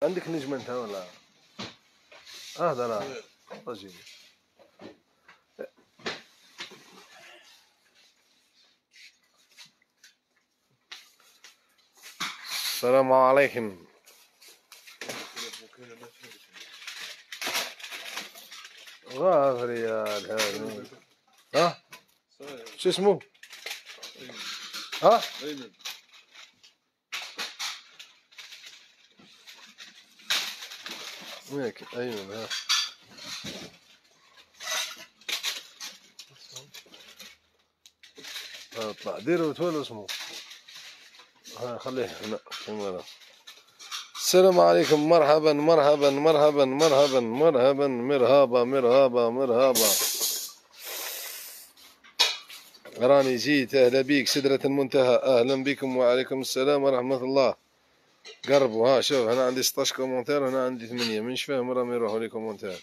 عندك نجمة انت ولا؟ هذا رجل. السلام عليكم. غافر يا الهاني. ها؟ شو اسمه؟ ها؟ وياك ايمن. ها اطلع ديروا تولوا اسمه. ها خليه هنا كاميرا. السلام عليكم. مرحبا مرحبا مرحبا مرحبا مرحبا مرحبا مرحبا مرحبا. راني جيت. اهلا بيك سدرة المنتهى. اهلا بكم وعليكم السلام ورحمة الله. قربوا. ها شوف انا عندي 16 كومنتير هنا عندي 8. منش فاهم راهم يروحوا لي كومنتير.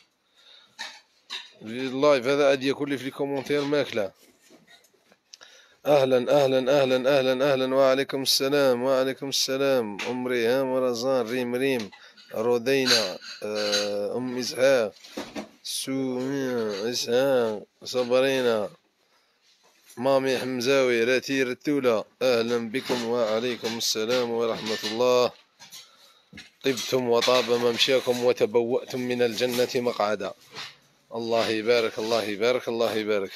اللايف هذا عاد ياكل لي في الكومنتير ماكله. اهلا اهلا اهلا اهلا اهلا وعليكم السلام وعليكم السلام. ام ريهام رزان ريم ريم رودينا ام اسحاق سومية اسحاق صبرينا مامي حمزاوي راتي رتولة. اهلا بكم وعليكم السلام ورحمة الله. طبتم وطاب ممشاكم وتبوأتم من الجنة مقعدا. الله يبارك الله يبارك الله يبارك.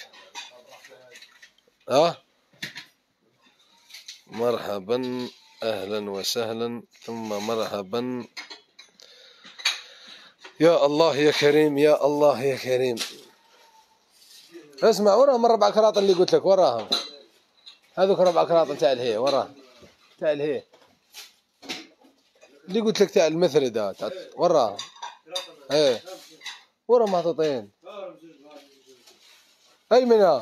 مرحبا اهلا وسهلا ثم مرحبا. يا الله يا كريم يا الله يا كريم. اسمع وراهم الربع كراط اللي قلت لك وراهم هذوك ربع كراط تاع الهي وراه تاع الهي اللي قلت لك تاع المثردة وراه. ايه ورا محطوطين. ايمن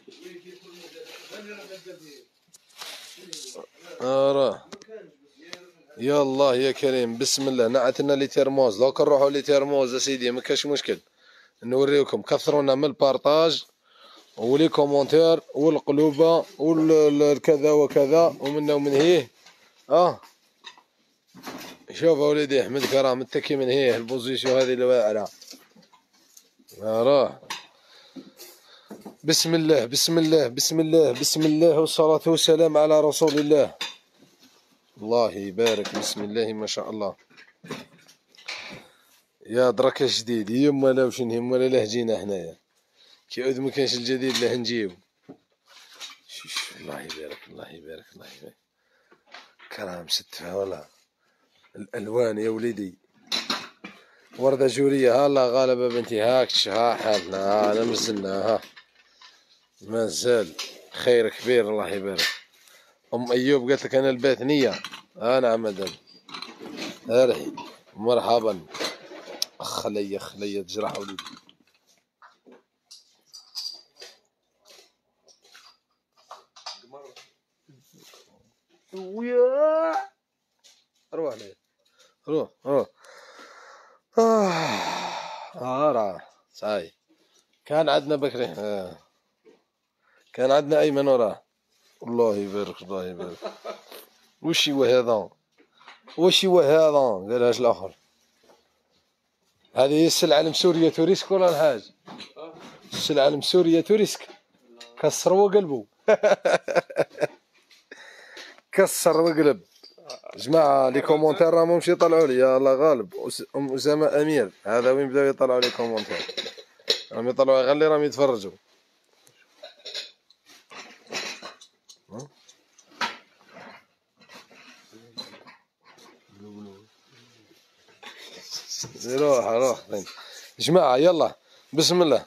راه. يا الله يا كريم بسم الله. نعتنا لي ترموز دوك نروحوا لي ترموز اسيدي ما كاش مشكل. نوريكم كثرونا من البارطاج ولي كومونتير والقلوبه والكذا وكذا ومنا ومن هيه. شوف وليدي احمد كرام متكي من هيه البوزيسيون هذه الواعره. راه بسم الله بسم الله بسم الله بسم الله والصلاة والسلام على رسول الله. الله يبارك بسم الله ما شاء الله. يا درك جديد يما لا وش نهم ولا لا جينا هنايا كي عود ما كانش الجديد لا نجيو. الله يبارك الله يبارك الله يبارك. كرام ستها ولا الالوان يا وليدي. وردة جورية ها الله غالبة بنتي هاكش ها حالنا ها انا مزلنا ها مازال خير كبير الله يبارك. ام ايوب قالت لك انا البيت نية. نعم مدام ارحي مرحبا. خلي خلي تجرح وليدي. ويا روح لي روح روح. راه صاي كان عندنا بكري كان عندنا ايمن وراه. الله يبارك الله يبارك. وش هو هذا وش هو هذا قالهاش الاخر. هذه هي السلعة المسورية توريسك ولا الحاج؟ السلعة المسورية توريسك كسر وقلبه. كسر وقلب. جماعة لي كومونتير راهم مش يطلعوا لي يا الله غالب. ام اسامة امير هذا وين بداو يطلعوا لي كومونتير راهم يطلعوا غير اللي راهم يتفرجوا. روح روح جماعة يلا بسم الله.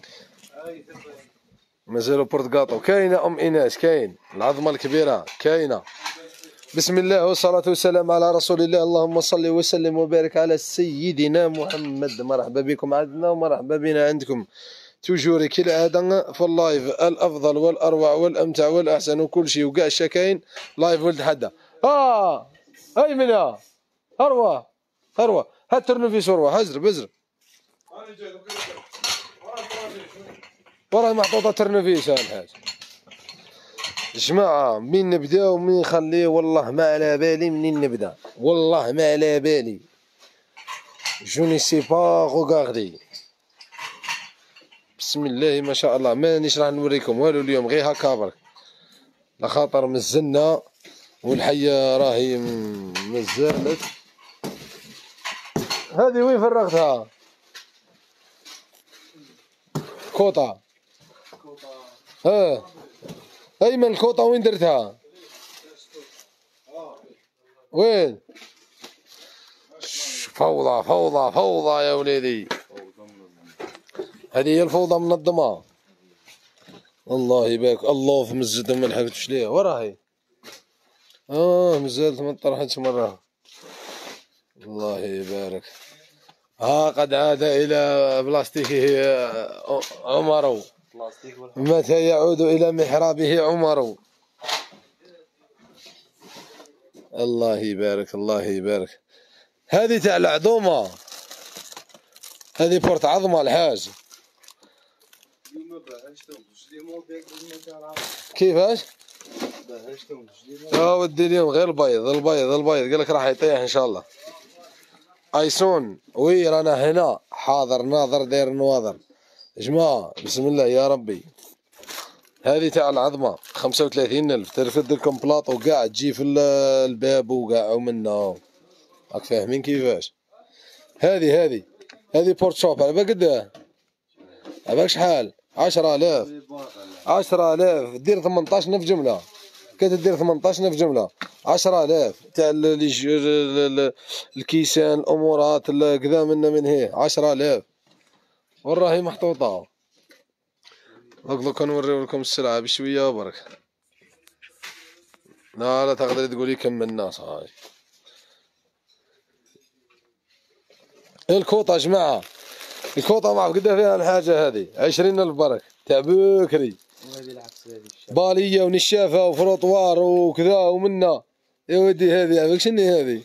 مازالوا بورتقاطو كاينة ام ايناس كاين العظمة الكبيرة كاينة. بسم الله والصلاة والسلام على رسول الله. اللهم صل وسلم وبارك على سيدنا محمد. مرحبا بكم عندنا ومرحبا بنا عندكم توجوري كالعادة في اللايف الافضل والاروع والامتع والاحسن وكل شيء وكاع الشكاين لايف ولد حدا. ايمن اروى اروى هات ترنوفيس اروى هزر بزر وراه محطوطة ترنوفيس الحاج. جماعة منين نبدا ومنين نخليه والله ما على بالي منين نبدا والله ما على بالي. جو ني سي با غوغاردي. بسم الله ما شاء الله. مانيش راح نوريكم والو اليوم، غير هكا برك لخاطر مزلنا والحية راهي مزالت. هذه وين فرغتها؟ كوطة. أيمن الكوطة وين درتها؟ وين؟ فوضى فوضى فوضى يا وليدي. هذه هي الفوضى منظمة. الله يبارك. الله في مزتهم ما لحقتش ليها. وراهي مازالت ما طرحتش مرة. الله يبارك. قد عاد إلى بلاستيكه عمر. متى يعود إلى محرابه عمر. الله يبارك الله يبارك. هذه تاع العظومة، هذه بورت عظمة الحاج. كيفاش؟ يا ودي اليوم غير البيض البيض البيض، قالك راح يطيح ان شاء الله. ايسون وي رانا هنا حاضر ناظر داير نواظر. جماعة بسم الله يا ربي. هذه تاع العظمة 35,000 ترفد لكم بلاطو كاع تجي في الباب وكاع ومنا. راك فاهمين كيفاش؟ هذه بورت شوب على بالك على شحال؟ 10,000 10,000 دير 18,000 جملة. كتدير 18,000 جملة 10,000 تاع الكيسان الأمورات كذا منا من هي 10,000 وراهي محطوطة. دوك نوريو لكم السلعة بشوية برك. لا تقدري تقولي كملنا صاحبي. الكوطة جماعة، الكوطة ما عرف قدا فيها الحاجة هذه 20,000 برك تاع بكري. بالية ونشافة وفروطوار وكذا ومنا. يا ودي هذه عرفت شنو هذه؟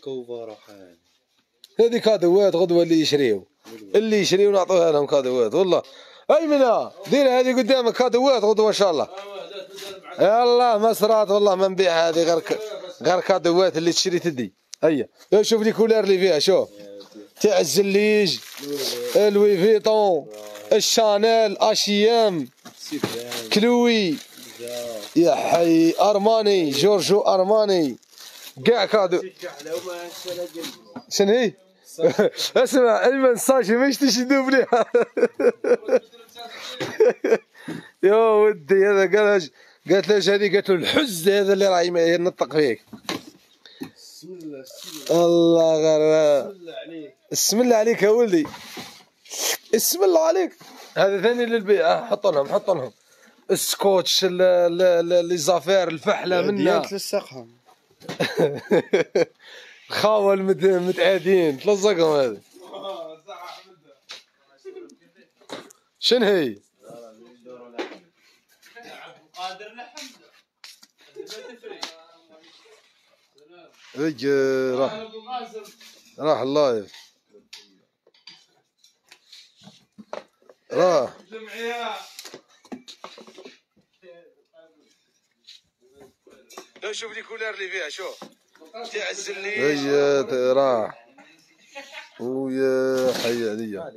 هذه كادوات غدوة اللي يشريو نعطوها لهم كادوات والله. أيمنة دير هذه قدامك كادوات غدوة إن شاء الله. يلا مسرات والله ما نبيع هذه غير كادوات اللي تشري تدي. هيا شوف لي كولار اللي فيها. شوف تاع الزليج الوي فيتون الشانيل اشيام كلوي يا حي ارماني جورجو ارماني كاع كادو. شنو هي؟ اسمع ايمن صاشي ما يشتيش يدوب ليها. يا ودي هذا قالت له هذه قالت له الحز هذا اللي راهي ينطق فيك. الله غير اسم الله عليك يا ولدي اسم الله عليك. هذا ثاني للبيع. حط لهم السكوتش لي زافير الفحله منا تلصقهم. خاول متعادين تلصقهم. هذه شنو هي؟ راح اللايف راح. لا شوف لي كولار اللي فيها. شوف تاع الزليج هي راح ويا حي عليا.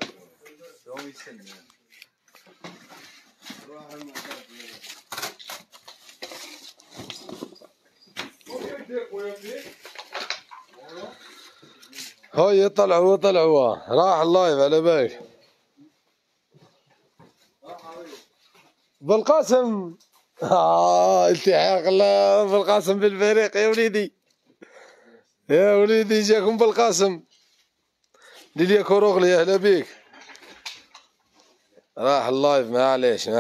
هاي طلعوا راح اللايف على بالك. بالقاسم التحاق بالقاسم بالفريق يا وليدي جاكم بالقاسم ليليا كوروغلي اهلا بيك. راح اللايف معليش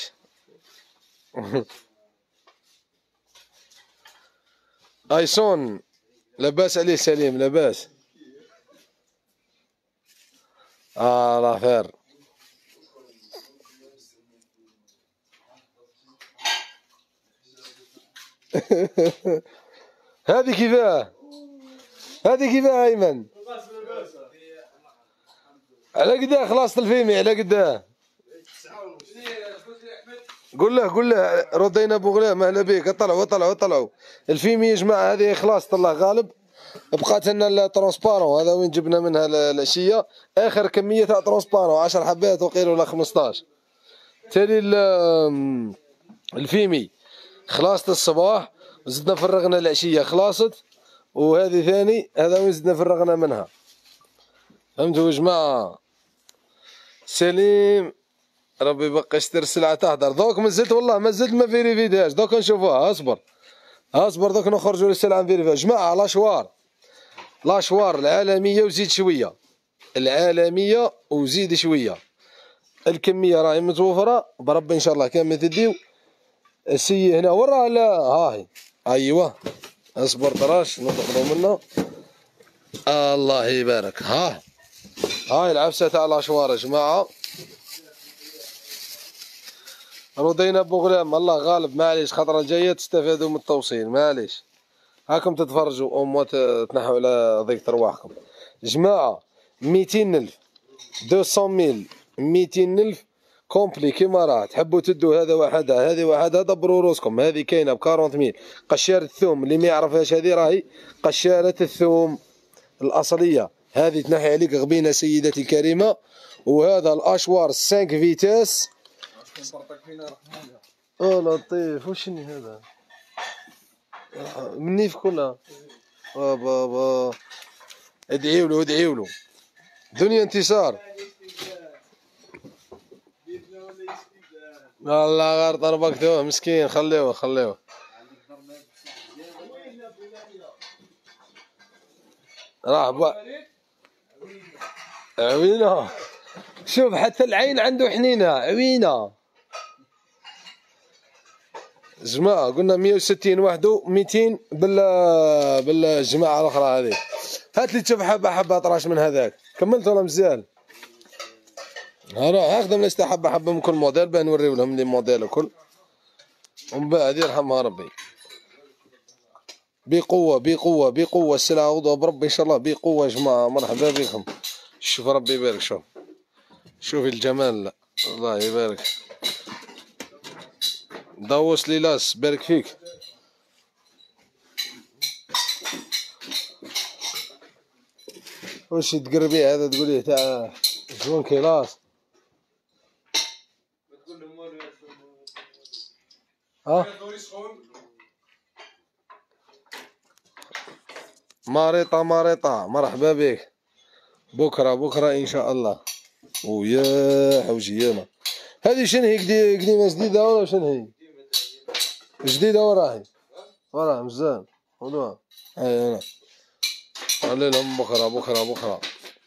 ايسون لاباس عليه سليم لاباس. راه خير. هذه كيفاه ايمن؟ على قداه خلاص الفيمي على قداه. قول له ردينا ابو غلام اهلا بيك. طلعوا الفيمي يا جماعه هذه خلاص الله غالب بقات لنا الترونسبارون، هذا وين جبنا منها العشيه اخر كميه تاع ترونسبارون 10 حبات وقيل ولا 15. تالي الفيمي خلاصت الصباح زدنا فرغنا العشيه خلاصت، وهذه ثاني هذا وين زدنا فرغنا منها. فهمتوا يا جماعه؟ سليم ربي يبقى يستر السلعه تهدر. دوك مازلت والله مازلت ما فيريفيتهاش، دوك نشوفوها. اصبر دوك نخرجوا للسلعه نفيريفيها. جماعه لاشوار العالميه وزيد شويه، العالميه وزيد شويه. الكميه راهي متوفره بربي ان شاء الله كامل تديو. السي هنا ورا لا هاهي ايوه اصبر طراش نطلبوا منه. الله يبارك. هاي العفسه تاع لاشوار يا جماعه. رضينا بوغلام الله غالب معليش، خطره الجايه تستفادوا من التوصيل معليش. هاكم تتفرجوا اموا تنحوا على ضيق رواحكم. جماعه 200,000 200,000 200,000 كومبلي كيما راه. تحبوا تدوا هذا وحدها هذه وحدها دبروا روسكم. هذه كاينه ب 40,000. قشاره الثوم اللي ما يعرفهاش هذه راهي قشاره الثوم الاصليه، هذه تنحي عليك غبينه سيدتي الكريمه. وهذا الاشوار 5 فيتاس. لطيف وشني هذا مني في كلها. بابا ادعيوا له دنيا انتصار. الله غير طربكتوه مسكين. خليوه راح عوينه. شوف حتى العين عنده حنينه عوينه. جماعة قلنا 160 وحده 200 بالجماعة الأخرى هذه. هات لي تشوف حبة طراش من هذاك. كملت ولا مزيان؟ هاخذ من حبة من كل موديل باه نوريو لهم لي موديل الكل، ومن بعد يرحمها ربي. بقوة السلعة وضوء بربي إن شاء الله بقوة يا جماعة. مرحبا بكم. شوف ربي يبارك. شوفي الجمال الله يبارك. داوس ليلاس بارك فيك. واش تقربي هذا تقوليه تاع جوان كيلاس؟ ماريطة مرحبا بك. بكرة ان شاء الله. ويا حوجي ياما هذه شنهي قديمة جديدة ولا شنهي؟ جديدة وراهي مزال خذوها. هاي انا خلي لهم بكرة.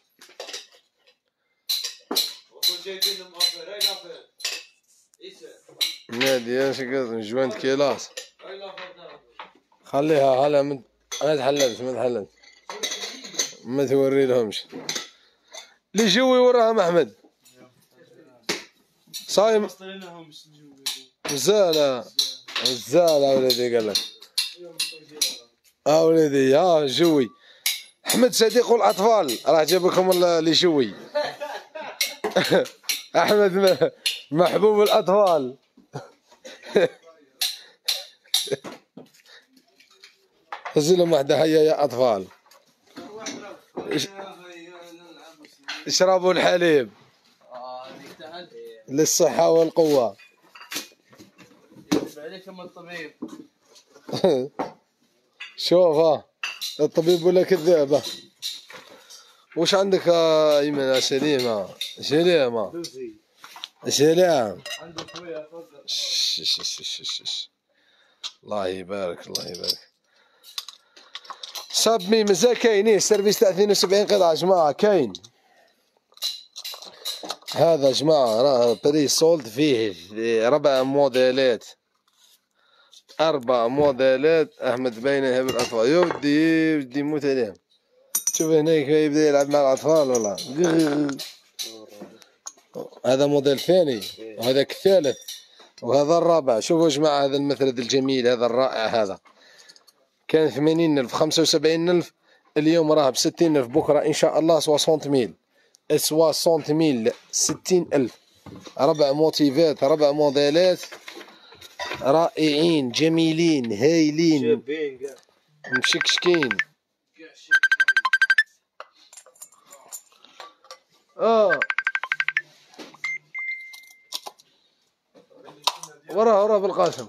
نادي اش قصدي جوانت كيلاس. خليها هلا ما تحللش ما توري لهمش. اللي جوي وراهم احمد صايم زالة ولدي قال لك. ولدي جوي. احمد صديق الاطفال راه جاب لكم اللي جوي. احمد محبوب الاطفال. هز لهم واحده هيا يا اطفال اشربوا الحليب للصحة والقوة. عليكم الطبيب. شوف الطبيب ولا كذابة. وش عندك يا ايمن؟ سليمة عندك خويا الله يبارك. صابمي مازال كاينين سيرفيس تاع 72 قطعة جماعة كاين. هذا جماعة راه بري سولد فيه 4 موديلات احمد باينه بالاطفال. يا ودي موت عليهم. شوف هناك يبدا يلعب مع الاطفال والله. هذا موديل ثاني وهذاك الثالث وهذا الرابع. شوفوا يا جماعة هذا المثلث الجميل هذا الرائع. هذا كان 80,000 75,000 اليوم راه ب 60,000. بكره ان شاء الله 60,000 60,000. 4 موتيفات 4 موديلات رائعين جميلين هايلين مشكشكين وراه بالقاسم.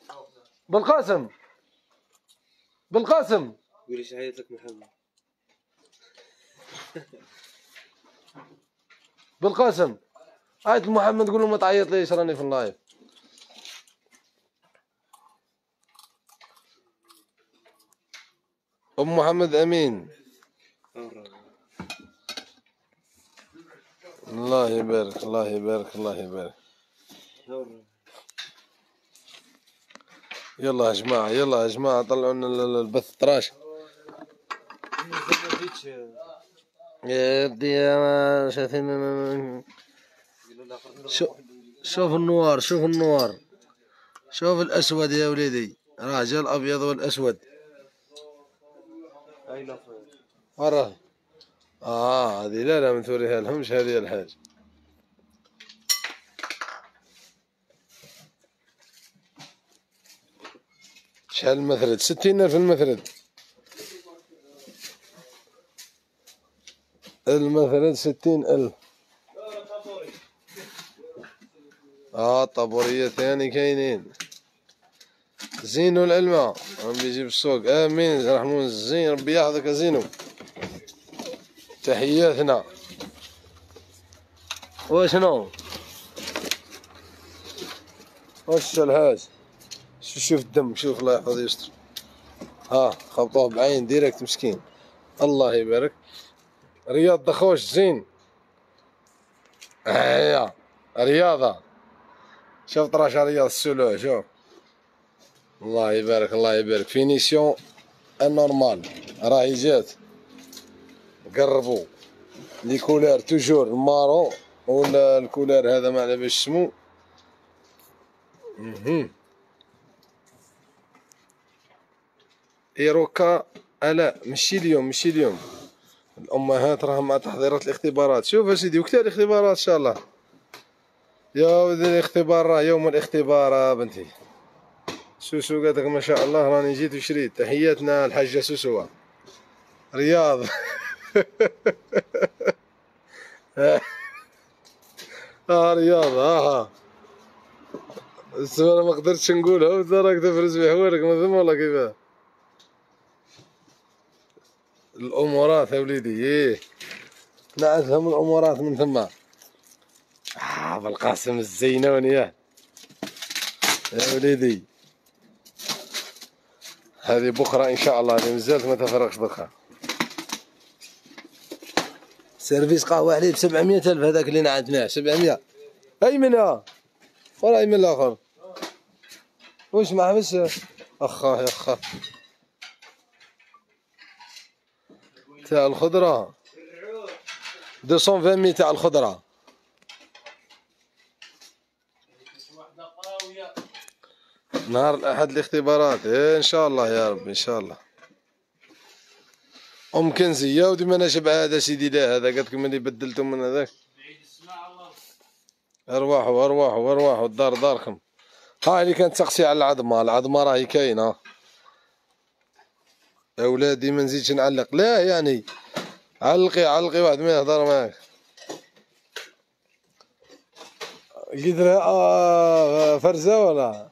بالقاسم قولي ايش عيط لك محمد. بالقاسم عيط محمد قول له ما تعيط ليش راني في اللايف. ام محمد امين الله يبارك الله يبارك الله يبارك. يلا يا جماعه طلعوا لنا البث طراش. يا ودي يا شايفين. شوف النوار شوف الاسود يا وليدي راه جا الابيض والاسود. وراه هذه لا ما نثوريها لهمش هذه الحاج. شحال المثرد؟ 60,000 المثرد. المثرد 60,000. طابورية ثاني كاينين. زينو العلمة عم بيجي بالسوق. امين رحمون الزين ربي يحفظك زينو. تحياتنا. واشنو واش الحاج؟ شوف الدم شوف الله يحفظ يستر. خبطوه بعين ديريكت مسكين. الله يبارك. رياض دخوش زين. رياضة شوف طراش رياض السلوع شوف. الله يبارك فينيسيون انورمال راهي جات. قربوا لي كولار توجور المارون ولا الكولار هذا ما على باش اسمو. ايروكا لا ماشي اليوم الامهات راهم مع تحضيرات الاختبارات. شوف اسيدي وقتها الاختبارات ان شاء الله يا ولدي. الاختبار راه يوم الاختبار بنتي. سوسو قالت لك ما شاء الله راني جيت وشريت. تحياتنا الحاجه سوسو رياض. رياض انا ما قدرتش نقولها وانت راك تفرز بحوارك ما ثم والله كيفاه. الامورات يا وليدي نعرفهم الامورات من ثم. بالقاسم الزينوني يا وليدي. هذه بكره ان شاء الله. هذه مازالت ما تفرقش بكره. سيرفيس قهوه عليه ب 700,000 هذاك اللي نعدناه 700. ايمن ولا ايمن الاخر واش معاه بس اخا تاع الخضره 220 تاع الخضره. نهار الاحد الاختبارات ان شاء الله يا رب ان شاء الله. ام كنزي يا ودي ما نشبع هذا سيدي. لا هذا قالت لكم اللي بدلتم من هذاك. ارواحوا الدار داركم. اللي كانت تقسي على العظمه راهي كاينه. اولادي ما نزيدش نعلق. لا يعني علقي واحد ما يهضر معاك. قلت لها فرزه ولا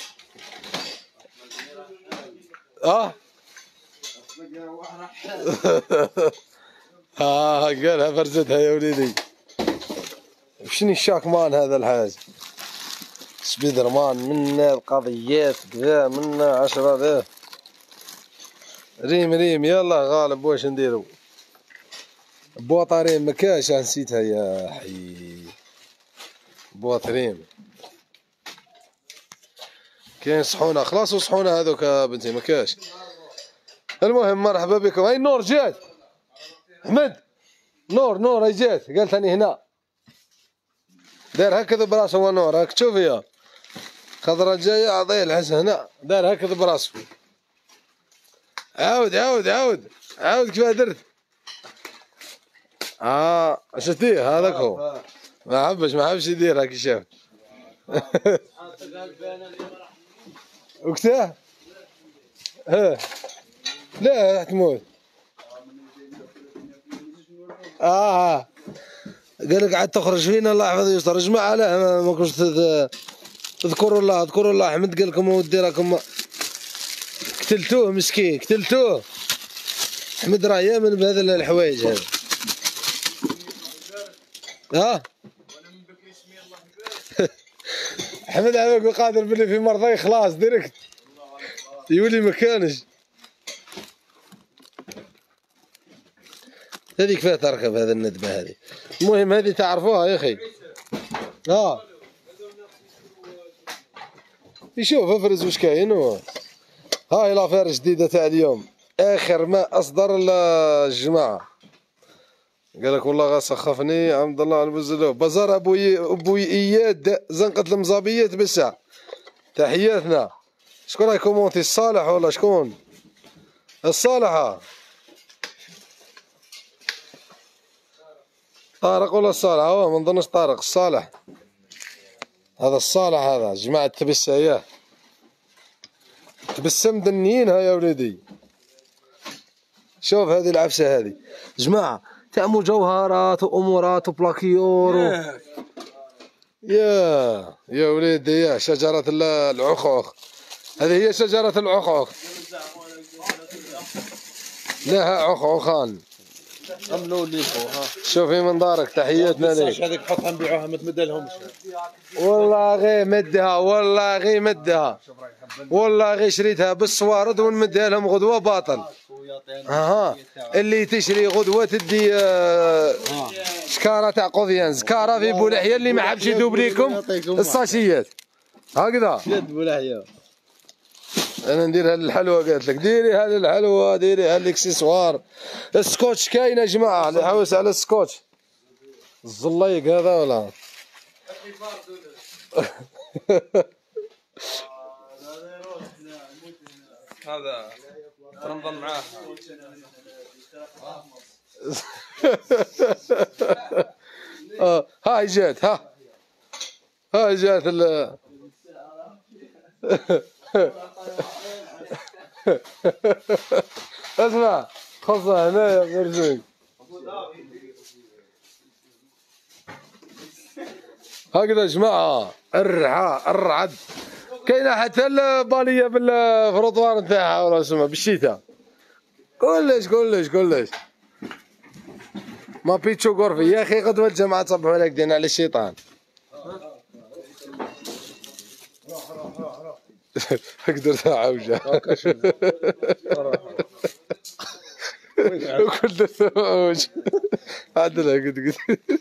قالها فرزتها يا وليدي. شني الشاكمان هذا الحاج سبيدر مان منا القضيات كذا منا 10 ذا. ريم يلا غالب واش نديرو. بواطاريم مكاش نسيتها يا حي. بواطريم كاين صحونه خلاص وصحونه هذوك بنتي مكاش. المهم مرحبا بكم. هاي نور جات. احمد نور هاي جات قالت اني هنا. دار هكذا براسه ونور راك تشوف يا خضرة جاية عطيه الحس هنا. دار هكذا براسه. عاود كيفاه درت. شتيه هذاك هو ما حبش يدير هاكي شاف. وقتها لا راح تموت. قال لك عاد تخرج فينا الله يحفظ يستر. جماعة لا ما كنتش اذكروا الله اذكروا الله. احمد قال لكم ودي راكم قتلتوه مسكين قتلتوه. احمد راه يامن بهذا الحوايج هذا. ها احمد عم يقول قادر بلي في مرضى خلاص ديريكت يولي مكانش. هذيك فيها تركب هذا الندبه هذه. المهم هذه تعرفوها يا اخي. يشوف افرز واش كاين. هاي لافير جديده تاع اليوم اخر ما اصدر الجماعه. قال لك والله غا سخفني عبد الله البزلو بازار ابو اياد زنقه المزابيات بالساعه. تحياتنا. شكون راهي كومونتي الصالح ولا شكون؟ الصالحه طارق ولا الصالح؟ هو ما نظنش طارق الصالح. هذا الصالح هذا جماعة تبسة ياه. تبسة مدنيينها يا وليدي. شوف هذه العفسة هذه جماعة تاع مجوهرات وامورات وبلاكيور يا وليدي يا شجرة العخوخ. هذه هي شجرة العخوخ. لها عخوخان. عملوا لي شوفي من دارك. تحياتنا لك. هذيك حطها نبيعوها ما تمدلهمش. والله غير مدها والله غير مدها والله غير شريتها بالصوارد ونمدها لهم غدوه باطل. اللي تشري غدوه تدي شكاره تاع قضيان زكاره في بولحيه اللي ما حبش يذوب ليكم الصاشيات هكذا. يد بولحيه انا نديرها للحلوى. قالت لك ديريها للحلوى ديريها للاكسسوار. السكوتش كاين يا جماعه اللي حوس على السكوتش. الزليق هذا ولا هذا رمضان معاه. هاي جات هاي جات اسمع خلصها هنايا مرزوق. هكذا يا جماعة. الرعد كاينة حتى البالية بالفروطوار نتاعها ولا اسمها بالشتاء. كلش ما بيتشو غرفي يا اخي. غدوة الجماعة تصبحوا عليك دينا على الشيطان. اقدر عوجة وكل درت عوج عدلها قد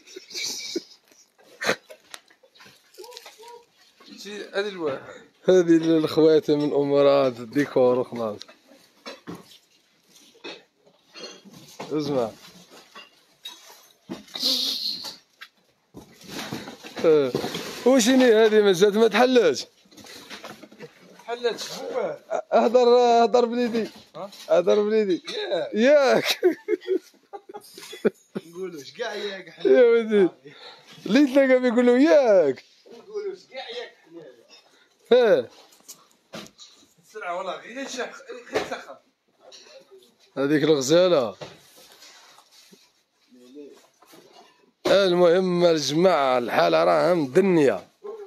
هذه الواحد. هذه للخواتم من امورات الديكور وخلاص. اسمع وشني هذه مازالت ما تحلاتش. حلت هو. اهدر بليدي. اهدر بليدي ياك. نقولوا اش كاع ياك يا ودي اللي تلاقى بيقولوا ياك. نقولوا اش كاع ياك حلال. السرعه والله غير سخن. هذيك الغزاله. المهم الجماعه الحاله راها مدنيه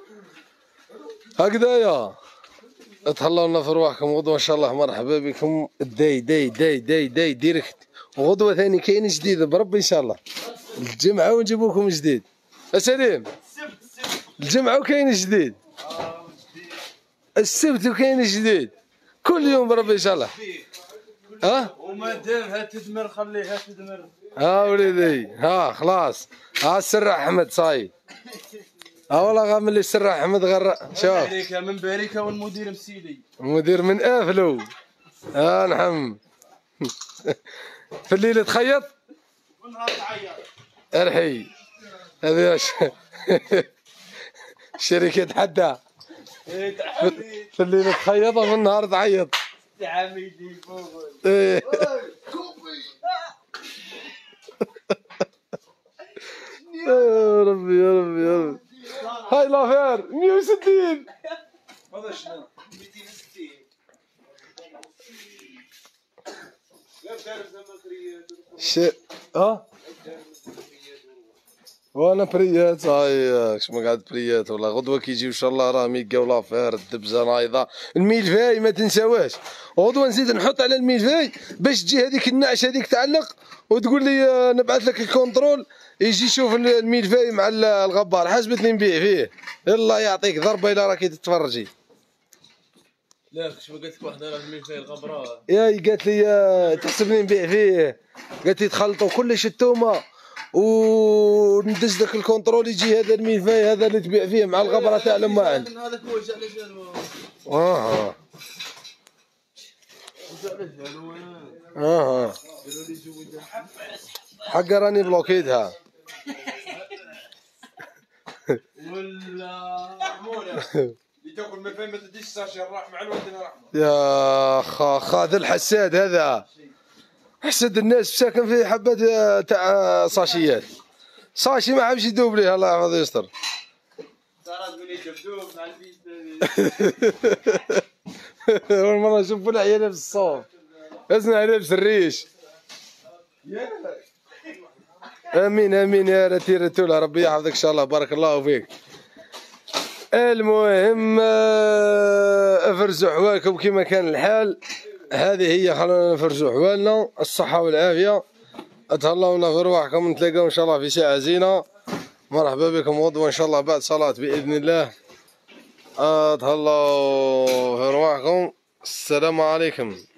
هكذايا. تهلاو لنا في رواحكم. غدوه ان شاء الله مرحبا بكم. داي ديريكت. وغدوه ثاني كاين جديد بربي ان شاء الله الجمعه ونجيبو لكم جديد. سليم الجمعه وكاين جديد. السبت وكاين جديد. كل يوم بربي ان شاء الله. وما دامها تدمر خليها تدمر. وليدي خلاص. السر احمد صاي. والله غا ملي السر احمد غير شوف من باريكا والمدير مسيلي. المدير من افلو. نحم في الليل تخيط والنهار تعيط. ارحي هذه الشركة حدا في الليل تخيط وفي النهار تعيط. تعاميدي فوق. يا ربي هاي لافير 160. هذا شنو 260. وانا بريات هاي كش ما قاعد بريات والله. غدوه كيجي ان شاء الله راه ميكا ولا فار الدبزه نايضه. الميلفاي ما تنساوهاش. غدوه نزيد نحط على الميلفاي باش تجي هذيك النعش هذيك تعلق وتقول لي نبعث لك الكونترول يجي يشوف الميلفاي مع الغبار حسبتني نبيع فيه. يلا يعطيك ضربه الا راكي تتفرجي. لا كش ما قلت لك واحده راه الميل فيه الغبره. ياي قالت لي تحسبني نبيع فيه. قالت لي تخلطوا كلش التومه وندز لك الكونترول يجي هذا الميلفاي هذا اللي تبيع فيه مع الغبره تاع الماعن. هذاك هو جا على جالو. اها جا على جالو. اها قالوا لي زوج حق راني بلوكيتها. ولا رحمونا اللي تاكل من فين ما تديش ساشي الراح مع الوالدين رحمه. يا هذا الحساد هذا حسد الناس ساكن في حبات تاع صاشيات. صاشي ما حبش يدوب ليه الله يحفظ ويستر. صارت تقول لي دبدوب مع البيت. اول مره نشوف العيال في الصوف اسمع لابس الريش. امين امين يا رتي رتوله ربي يحفظك ان شاء الله بارك الله فيك. المهم افرزوا حوالكم كما كان الحال. هذه هي خلونا نفرزوا حوالنا الصحة والعافية. اتهلاونا في رواحكم نتلاقاو ان شاء الله في ساعة زينة. مرحبا بكم غدوة ان شاء الله بعد صلاة باذن الله. اتهلاو في رواحكم. السلام عليكم.